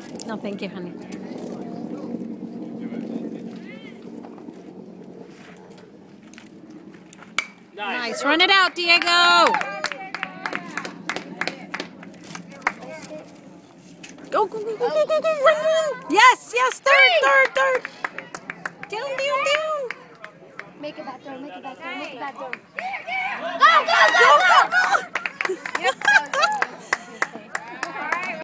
No, thank you, honey. Nice. Run it out, Diego. Go, go, go, go, go, go, go. Run. Yes, yes. Third. Down. Make it back door, make it back door, make it back door. Go.